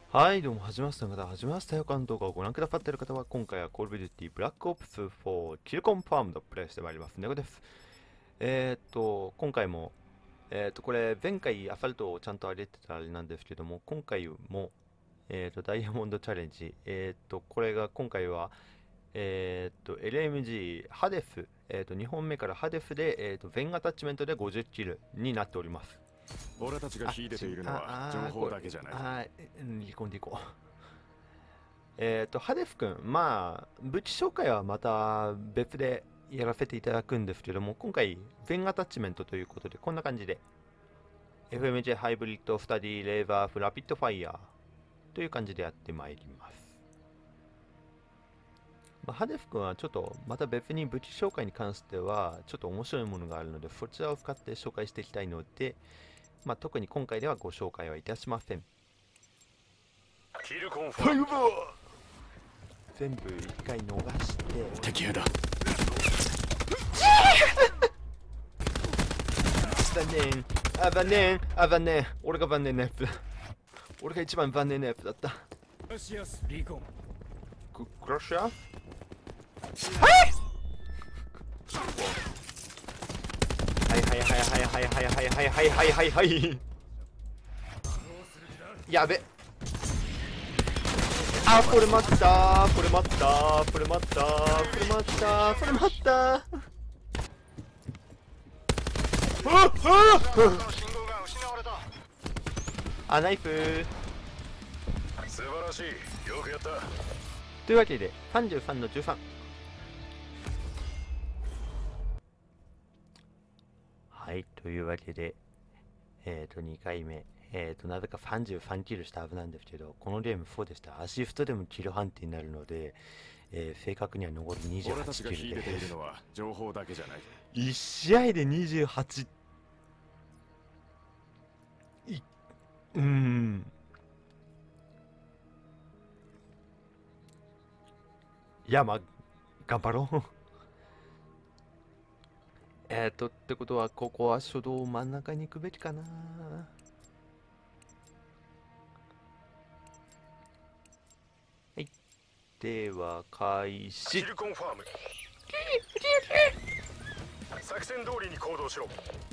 はい、どうも、始めました方、始めましたよ。関動画をご覧くださっている方は、今回は Call of Duty Black Ops 4キルコンファームドプレイしてまいります。ネゴです。今回も、これ、前回アサルトをちゃんと上げてたあれなんですけども、今回も、ダイヤモンドチャレンジ、これが今回は、LMG ハデス、2本目からハデスで、全アタッチメントで50キルになっております。 俺たちが秀でているのは情報だけじゃない。 はい、煮込んでいこう。ハデス君、まあ、武器紹介はまた別でやらせていただくんですけども、今回、全アタッチメントということで、こんな感じで、FMJ ハイブリッドスタディレーバーフラピッドファイヤーという感じでやってまいります。まあ、ハデス君はちょっとまた別に武器紹介に関してはちょっと面白いものがあるので、そちらを使って紹介していきたいので、まあ、特に今回ではご紹介はいたしません。 キルコンファーム全部一回逃して敵兵だ。 残念残念俺が残念なやつ俺が一番残念なやつだった。 クラシアスリーコン。 クラッシャーはいやべあ、これ待ったこれ待ったこれ待ったこれ待ったこれ待ったあ、ナイフ素晴らしい。よくやった。 というわけで33の13。はい、というわけで2回目なぜか33キルしたはずなんですけど、このゲームそうでした。アシストでもキル判定になるので、正確には残り28キルで。 俺たちが秀でているのは情報だけじゃない。 1試合で28。いや、まあ、頑張ろう。ってことは、ここは初動真ん中に行くべきかな。はい。では、開始。 キルコンファーム。作戦通りに行動しろ。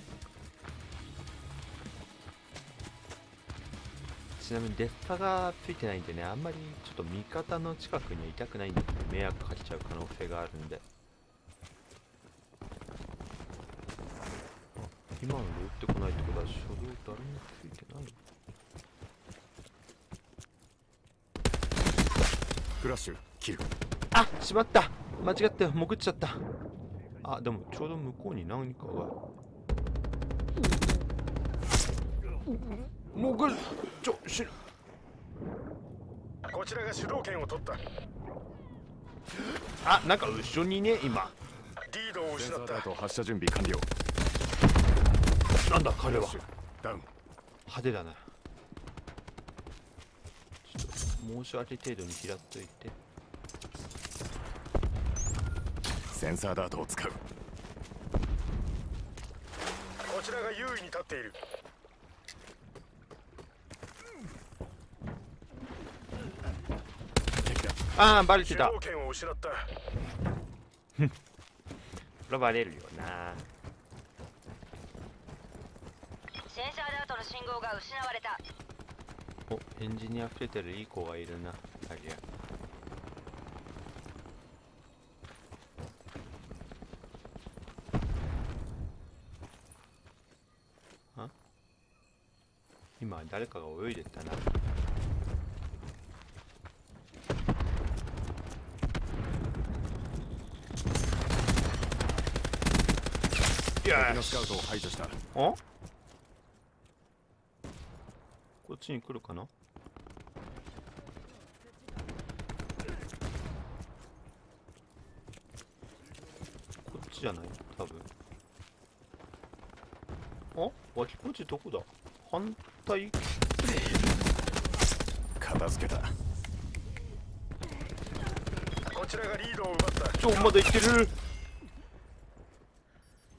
ちなみにデスパがついてないんでね、あんまりちょっと味方の近くにはいたくないんで、迷惑かけちゃう可能性があるんで。今ので撃ってこないってことは初動誰もついてない。 フラッシュキル。 あ、しまった、間違って潜っちゃった。あ、でもちょうど向こうに何かが潜る。死ぬ。 こちらが主導権を取った。 あ、なんか後ろにね、今リードを失った。と発射準備完了。 なんだ彼は。 ダウン。 派手だな。ちょっと申し訳程度に拾っといて。 センサーダートを使う。こちらが優位に立っている。 ああ、バレてた。 主導権を失った。 これバレるよな。 センサーダートの信号が失われた。 お、エンジニア増えてるいい子がいるな。ありゃ。あ、今誰かが泳いでったな。 敵のスカウトを排除した。 お、こっちに来るかな。こっちじゃない多分。あ、脇こっちどこだ。反対。 片付けた。こちらがリードを奪った。 まだいける。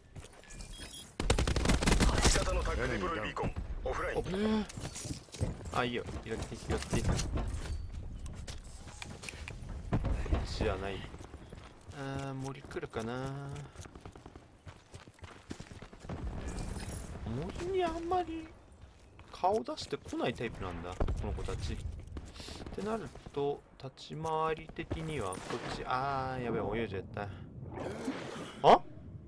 味方のタックリブルビーコンオフライン。 あ、いいよ、拾って拾って。こっちじゃない。森来るかな。森にあんまり顔出してこないタイプなんだ、この子たち。ってなると、立ち回り的にはこっち。あー、やべえ、泳いじゃった。あ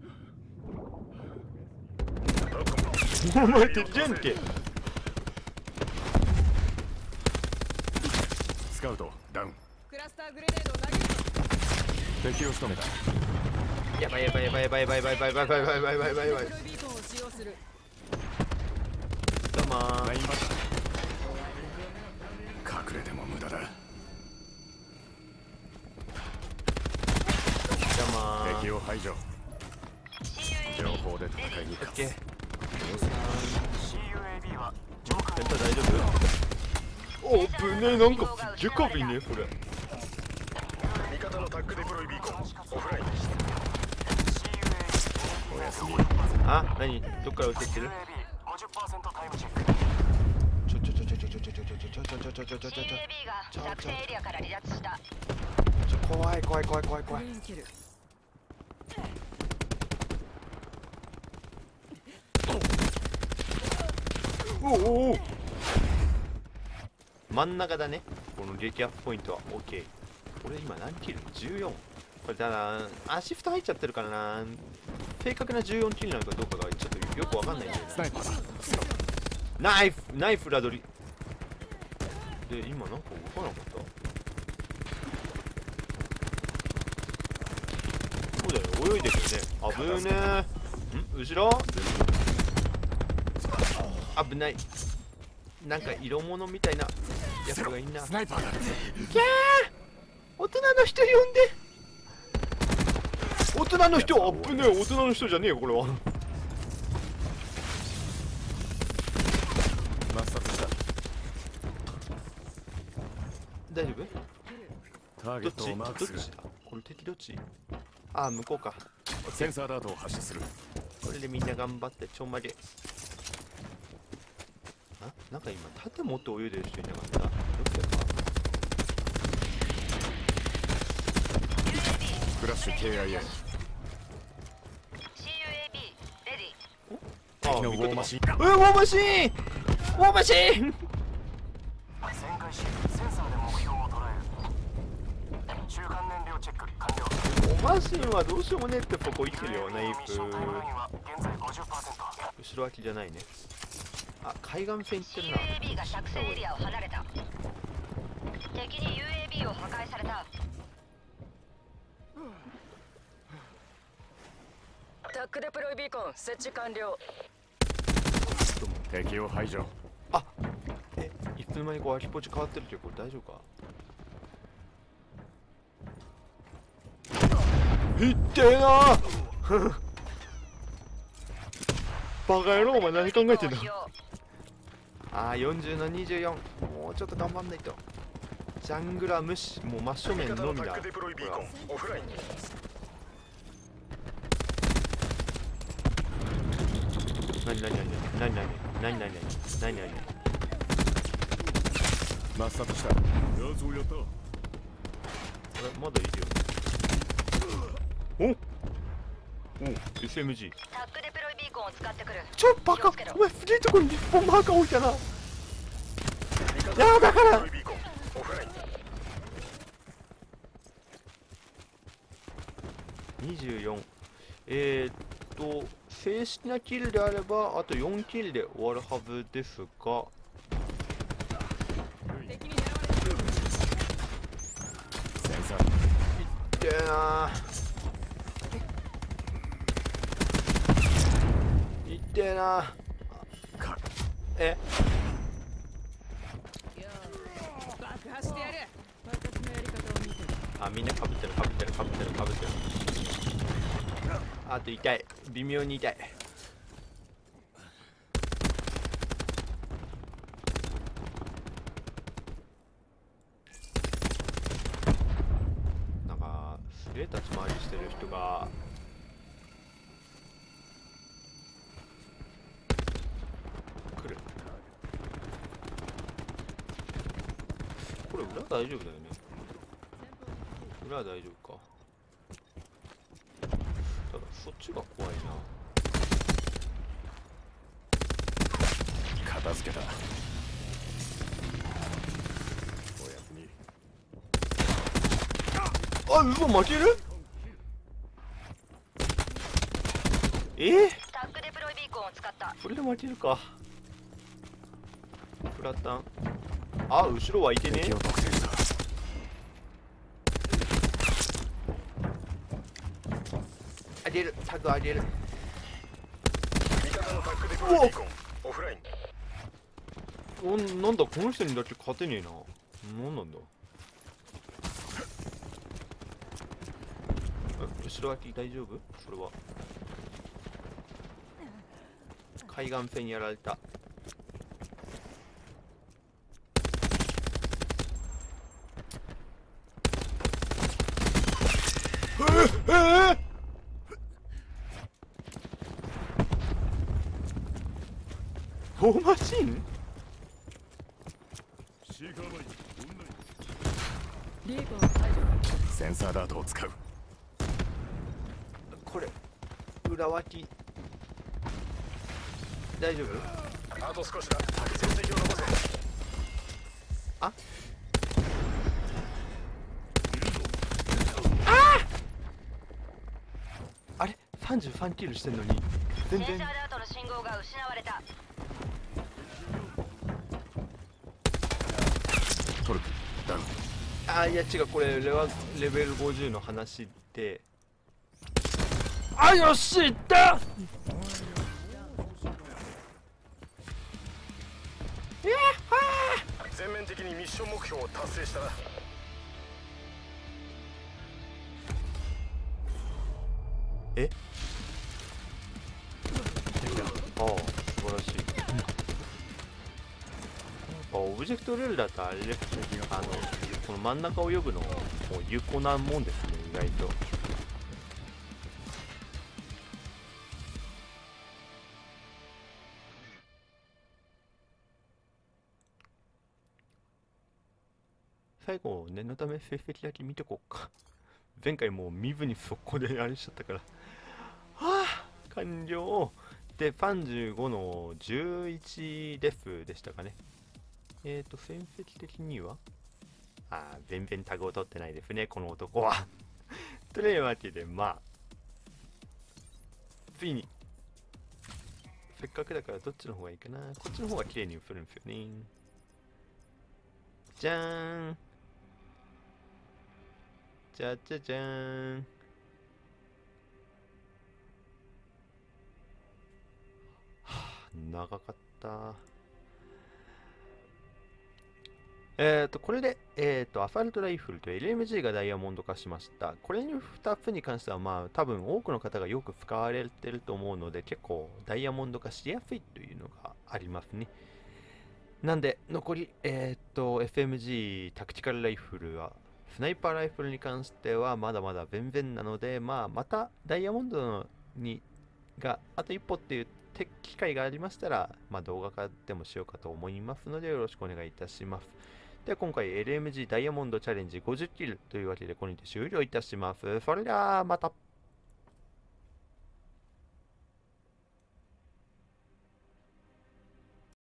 お前ってジェンケ。 スカウトダウン。 クラスターグレネードを投げる。 敵を仕留めた。 やばいやばいやばいやばいやばいやばいやばいやばいやばいやばいやばいやばいやばい。 黒いビーコンを使用する。 どうもー。 ラインバック。隠れても無駄だ。 どうもー。 敵を排除。情報で戦いにオッ勝つ。 ケー。 CUAB はセンター大丈夫？おぶねえ、なんかすっげえカビねこれ。 味方のタックデプロイビーコンオフライン。おやすみ。 あ、何？どっから撃ってきてる？ 50% タイムチェック。 ちょちょちょちょちょちょちょちょちょちょちょちょちょ CAB が作戦エリアから離脱した。 怖い怖い怖い怖い怖い。 グリーンキル。 おお。真ん中だね。この激アップポイントは OK。俺今何キル ?14。これただアシフト入っちゃってるからな。正確な14キルなのかどうかがちょっとよくわかんないんだよね。 スナイパーだ。 ナイフラドリで今なんか動かなかった。そうだよ、泳いでるよね。あぶねー。ん後ろ危ない。なんか色物みたいなやつがいんな。 スナイパーだ。 キャー大人の人呼んで。大人の人あぶねえ。大人の人じゃねえよこれは。 抹殺した。 大丈夫？ ターゲットどっちをマークする。 だこれ敵どっち？ああ向こうか。 センサーダートを発射する。 これでみんな頑張ってちょんまげ。あ、なんか今盾持って泳いでる人いなかった？どっちだか。 フラッシュ KIA。 CUAB レディ。 あ敵のウォーマシン。 ウォーマシーンウォーマシーン。 旋回し、センサーで目標を捉える。中間燃料チェック完了。 ウォーマシーンはどうしようもねえってここ生きてるよ。ナイミッションタイムラインフは現在 50%。 後ろ脇じゃないね。あ、海岸線行ってるな。 CUAB が作戦エリアを離れた。敵に UAB を破壊された。 タックデプロイビーコン設置完了。 敵を排除。 あ、いつの間にこうアキポチ変わってるけどこれ大丈夫か？いってえなーバカ野郎お前何考えてんだ。あー40の24。もうちょっと頑張んないと。ジャングラー無視。もう真正味方面のみだ。 のタックデプロイビーコンオフライン。 何何何何何何何何何何。 抹殺した。やつをやった。 これまだいるよ。お SMG。 タックデプロイビーコンを使ってくる。 ちょバカお前すげえとこに日本マーカー置いたな。いやだからビーコンオフライン。 24。正式なキルであればあと4キルで終わるはずですが、 敵に狙われてる。 センサー。 いってえなー。いってえなー。 かえ爆破してやる。私のやり方を見てる。 あ、みんなかぶってるかぶってるかぶってるかぶってる。あと痛い。微妙に痛い。なんかすげえ立ち回りしてる人が来る。 れ裏大丈夫だよね。裏は大丈夫か。ただそっちが怖いな。 片付けた。おやすみ。 あ、うわ負ける。 タッグデプロイビーコンを使った。 これで負けるか。フラタン。あ、後ろはいけねえ。 敵を特定した。 あげる、タグあげる。 味方のタッグデプロイビーコンオフライン。 なんだ、この人にだけ勝てねえな。なんなんだ。後ろ脇大丈夫？それは。海岸線やられた。フォーマシン？ リーコン解除。 センサーダートを使う。 これ裏脇大丈夫？ あと少しだ。戦績を残せ。 あれ33キルしてんのに全然。 センサーダートの信号が失われた。 トルクダウン。 あ、いや違う、これレベル50の話で。あ、よしいった。 全面的にミッション目標を達成したな。 え、ああ素晴らしい。オブジェクトルールだとあれですね、この真ん中を呼ぶのもう有効なもんですね、意外と。最後念のため成績だけ見てこうか。前回もう身分に速攻であれしちゃったから。はあ、完了。で35の11デフでしたかね。戦績的には全然タグを取ってないですね、この男は。というわけで、まあついにせっかくだからどっちの方がいいかな。こっちの方が綺麗に映るんですよね。じゃーん。じゃじゃじゃーん。長かった。これで、アサルトライフルと LMG がダイヤモンド化しました。これに2つに関しては、まあ、多分多くの方がよく使われてると思うので、結構ダイヤモンド化しやすいというのがありますね。なんで、残り、FMG タクティカルライフルは、スナイパーライフルに関してはまだまだ全然なので、まあ、またダイヤモンドがあと一歩っていう機会がありましたら、まあ、動画化でもしようかと思いますので、よろしくお願いいたします。では今回 LMG ダイヤモンドチャレンジ50キルというわけでこれにて終了いたします。それではまた。